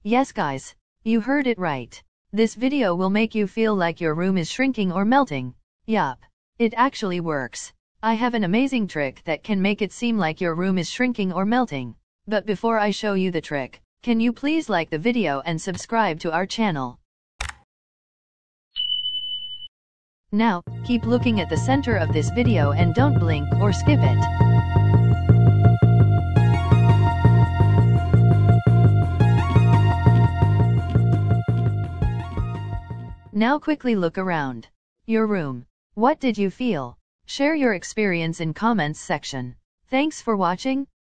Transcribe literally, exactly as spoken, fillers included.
Yes guys, you heard it right. This video will make you feel like your room is shrinking or melting. Yup. It actually works. I have an amazing trick that can make it seem like your room is shrinking or melting. But before I show you the trick, can you please like the video and subscribe to our channel? Now, keep looking at the center of this video and don't blink or skip it. Now quickly look around your room. What did you feel? Share your experience in comments section. Thanks for watching.